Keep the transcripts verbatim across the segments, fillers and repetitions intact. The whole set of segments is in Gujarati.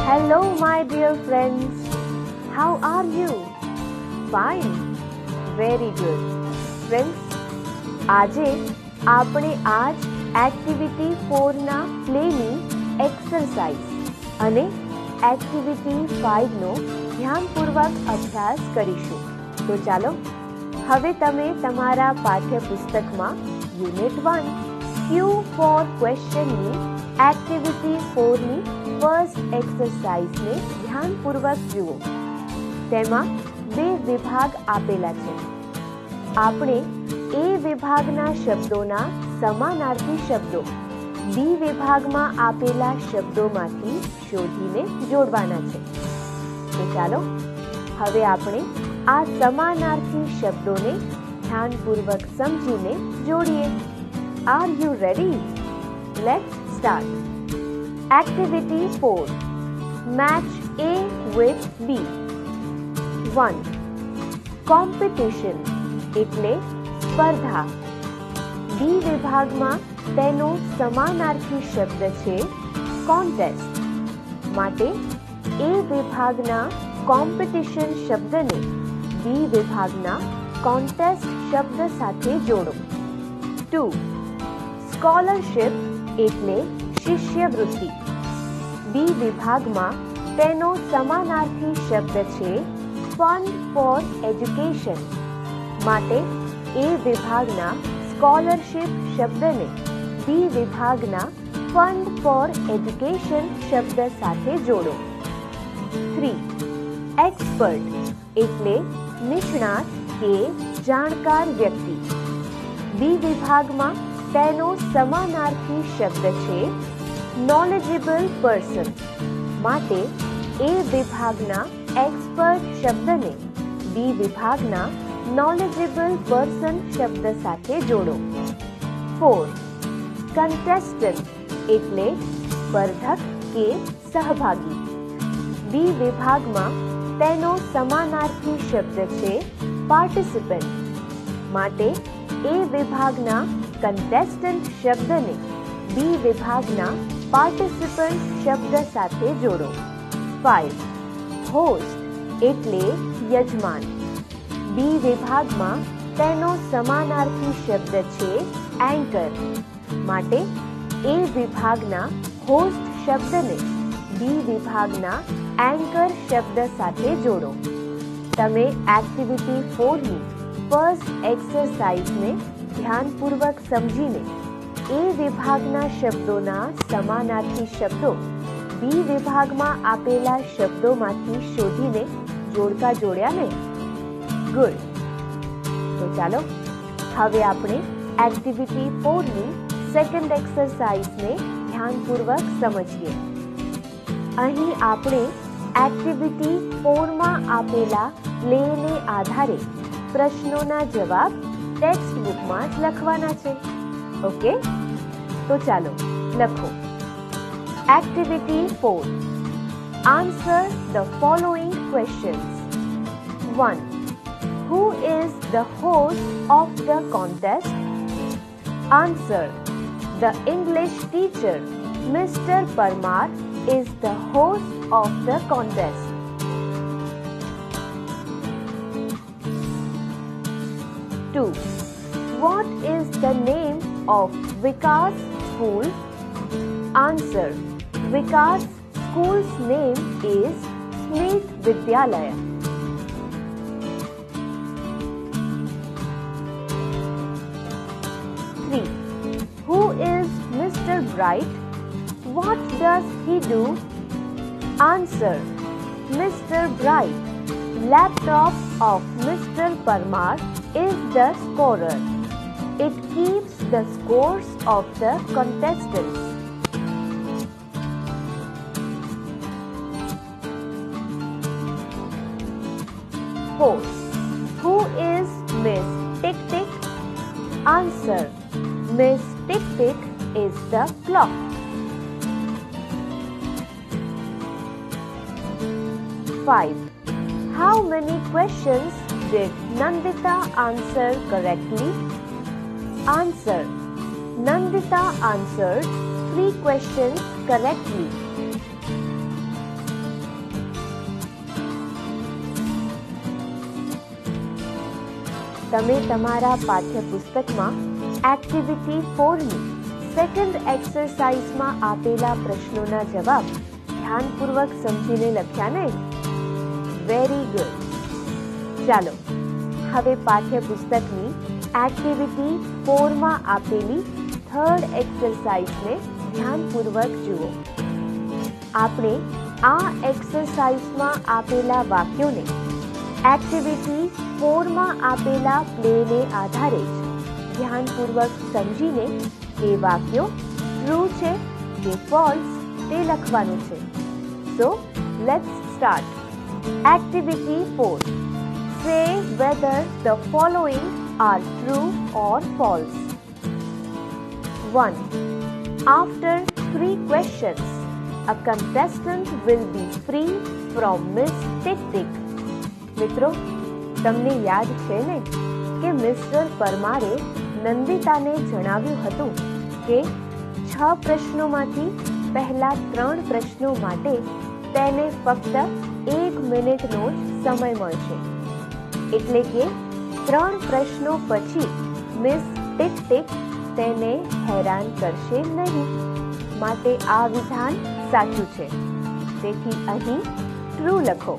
Hello my dear friends, how are you? Fine, very good. Friends, આજે આપણે આજ એક્ટિવિટી ફોર ના પ્લેની એક્સરસાઇઝ અને એક્ટિવિટી ફાઇવ નો ધ્યાનપૂર્વક અભ્યાસ કરીશું. તો ચાલો હવે તમે તમારા પાઠ્યપુસ્તકમાં યુનિટ વન ક્યુ ફોર ક્વેશ્ચનની એક્ટિવિટી ફોર ની ફર્સ્ટ એક્સરસાઇઝને ધ્યાનપૂર્વક જુઓ. તેમાં બે વિભાગ આપેલા છે. આપણે એ વિભાગના શબ્દોના સમાનાર્થી શબ્દો બી વિભાગમાં આપેલા શબ્દોમાંથી શોધીને જોડવાના છે. તો ચાલો હવે આપણે આ સમાનાર્થી શબ્દોને ધ્યાનપૂર્વક સમજીને જોડીએ. Are you ready? Let's start. Activity four, match A with B. One. Competition એટલે સ્પર્ધા. બી વિભાગમાં તેનો સમાનાર્થી શબ્દ છે કોન્ટેસ્ટ. માટે એ વિભાગના કોમ્પિટિશન શબ્દને બી વિભાગના કોન્ટેસ્ટ શબ્દ સાથે જોડો. ટુ. સ્કોલરશિપ એટલે શિષ્યવૃત્તિ. બી વિભાગમાં તેનો સમાનાર્થી શબ્દ છે ફંડ ફોર એજ્યુકેશન. માટે એ વિભાગના સ્કોલરશિપ શબ્દને બી વિભાગના ફંડ ફોર એજ્યુકેશન શબ્દ સાથે જોડો. થ્રી. એક્સપર્ટ એટલે નિષ્ણાત કે જાણકાર વ્યક્તિ. બી વિભાગમાં તેનો સમાનાર્થી શબ્દ છે નોલેજેબલ પર્સન. માટે એ વિભાગના એક્સપર્ટ શબ્દને બી વિભાગના નોલેજેબલ પર્સન શબ્દ સાથે જોડો. ફોર. કન્ટેસ્ટન્ટ એટલે સ્પર્ધક કે સહભાગી. બી વિભાગમાં તેનો સમાનાર્થી શબ્દ છે પાર્ટિસિપન્ટ. માટે એ વિભાગના કન્ટેસ્ટન્ટ શબ્દને બી વિભાગના પાર્ટિસિપન્ટ શબ્દ સાથે જોડો. ફાઇવ. હોસ્ટ એટલે યજમાન. બી વિભાગમાં તેનો સમાનાર્થી શબ્દ છે એન્કર. માટે એ વિભાગના હોસ્ટ શબ્દને બી વિભાગના એન્કર શબ્દ સાથે જોડો. તમે એક્ટિવિટી ફોર ની ફર્સ્ટ એક્સરસાઇઝને ધ્યાનપૂર્વક સમજીને એ વિભાગના શબ્દોના સમાનાર્થી શબ્દો બી વિભાગમાં આપેલા શબ્દોમાંથી શોધીને જોડકા જોડ્યા ને? ગુડ. તો ચાલો હવે આપણે એક્ટિવિટી ફોર ની સેકન્ડ એક્સરસાઇઝને ધ્યાનપૂર્વક સમજીએ. અહીં આપણે એક્ટિવિટી ફોર માં આપેલા પ્લેને આધારે પ્રશ્નોના જવાબ ટેક્સ્ટ બુકમાં જ લખવાના છે. ઓકે, તો ચાલો લખો. Activity four. Answer the following questions. One. Who is the host of the contest? Answer. The English teacher, Mister Parmar, is the host of the contest. Two. What is the name of Vikas School? Answer. Vikas School's name is Smith Vidyalaya. Three. Who is Mister Bright? What does he do? Answer. Mister Bright, laptop of Mister Parmar, is the scorer. It keeps the scores of the contestants. Four. Who is Miss Tick Tick? Answer. Miss Tick Tick is the clock. Five. How many questions did Nandita answer correctly? Answer. Nandita answered three questions correctly. તમે તમારા પાઠ્યપુસ્તકમાં એક્ટિવિટી ફોરની સેકન્ડ એક્સરસાઇઝમાં આપેલા પ્રશ્નોના જવાબ ધ્યાનપૂર્વક સમજીને લખ્યા ને? Very good. ચાલો હવે પાઠ્યપુસ્તકની એક્ટિવિટી ફોરમાં આપેલી થર્ડ એક્સરસાઇઝને ધ્યાનપૂર્વક જુઓ. આપણે આ એક્સરસાઇઝમાં આપેલા વાક્યોને એક્ટિવિટી ફોરમાં આપેલા પ્લેને આધારે જ ધ્યાનપૂર્વક સમજીને એ વાક્યો ટ્રુ છે કે ફોલ્સ તે લખવાનું છે. So let's start. Activity four. Say whether the following are true or false. one. After three questions, a contestant will be free from Miss Tick Tick. મિત્રો, તમને યાદ છે ને કે મિસ્ટર પરમારે નંદિતાને જણાવ્યું હતું કે છ પ્રશ્નોમાંથી પહેલા ત્રણ પ્રશ્નો માટે તેને ફક્ત એક મિનિટનો જ સમય મળશે. એટલે કે ત્રણ પ્રશ્નો પછી મિસ ટિક ટિક તેને હેરાન કરશે નહીં. માટે આ વિધાન સાચું છે. તેથી અહીં ટ્રુ લખો.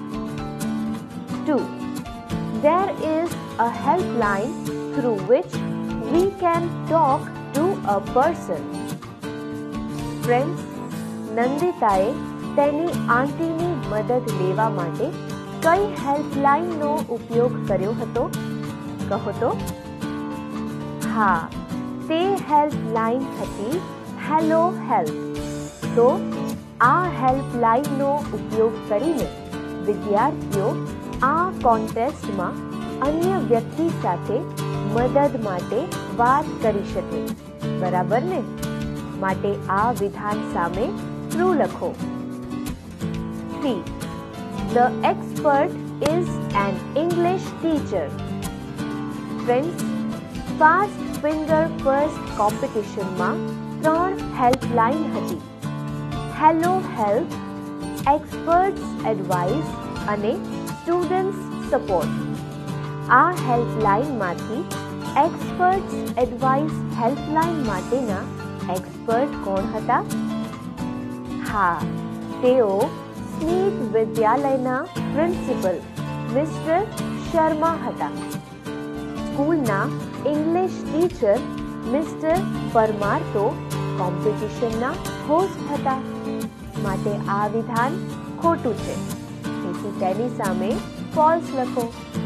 two. There is a helpline through which we can talk to a person. Friends, નંદિતાએ તેની આંટીની મદદ લેવા માટે કઈ હેલ્પલાઇનનો ઉપયોગ કર્યો હતો? કહો તો. હા, તે હેલ્પલાઇન હતી હેલો હેલ્પ. તો આ હેલ્પલાઇનનો ઉપયોગ કરીને વિદ્યાર્થીઓ આ કોન્ટેસ્ટમાં અન્ય વ્યક્તિ સાથે મદદ માટે વાત કરી શકે. બરાબર ને? માટે આ વિધાન સામે ટ્રુ લખો. three. The expert is an English teacher. Friends, fast finger first competition માં ત્રણ હેલ્પલાઇન હતી. હેલો હેલ્પ, એક્સપર્ટ્સ એડવાઇસ અને સ્ટુડન્ટ્સ સપોર્ટ. આ હેલ્પલાઇનમાંથી એક્સપર્ટ્સ એડવાઇસ હેલ્પલાઇન માટેના એક્સપર્ટ કોણ હતા? હા, તેઓ સ્મિથ વિદ્યાલયના પ્રિન્સિપલ મિસ્ટર શર્મા હતા. સ્કૂલના ઇંગ્લિશ ટીચર મિસ્ટર પરમાર તો કોમ્પિટિશનના હોસ્ટ હતા. માટે આ વિધાન ખોટું છે. તેથી તેની સામે ફોલ્સ લખો.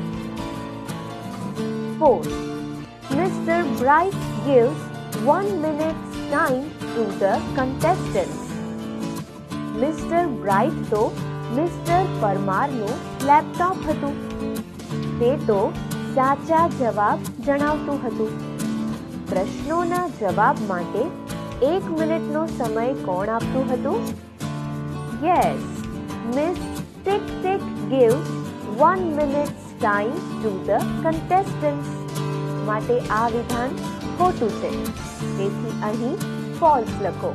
four. Mister Bright gives one minute's time to the contestants. Mister bright તો મિસ્ટર પરમારનું લેપટોપ હતું. તે તો સાચા જવાબ જણાવતું હતું. પ્રશ્નોના જવાબ માટે એક મિનિટનો સમય કોણ આપતું હતું? Yes, miss tick tick gives one minute's time to the contestants. માટે આ વિધાન ખોટું છે. તેથી અહીં ફોલ્સ લખો.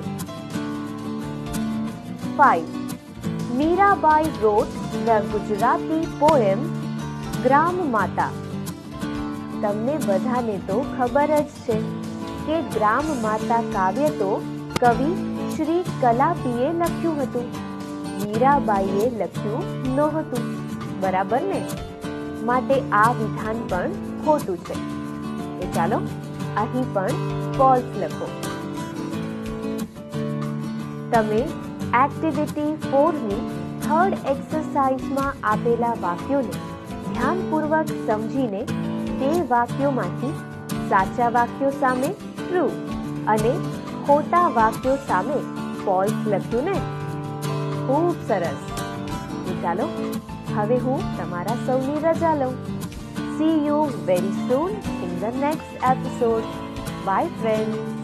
five. Mirabai wrote the Gujarati poem ગ્રામ માતા. તમને બધાને તો ખબર જ છે કે ગ્રામ માતા કાવ્ય તો કવિ શ્રી કલાપીએ લખ્યું હતું. મીરાબાઈએ લખ્યું નહોતું. બરાબર ને? માટે આ વિધાન પણ ખોટું છે. તો ચાલો અહીં પણ ફોલ્સ લખો. તમે એક્ટિવિટી ફોરની થર્ડ એક્સરસાઇઝમાં આપેલા વાક્યોને ધ્યાનપૂર્વક સમજીને તે વાક્યોમાંથી સાચા વાક્યો સામે ટ્રુ અને ખોટા વાક્યો સામે ફોલ્સ લખ્યું ને? ખૂબ સરસ. તો ચાલો હવે હું તમારા સૌની રજા લઉં. See you very soon in the next episode. Bye friends.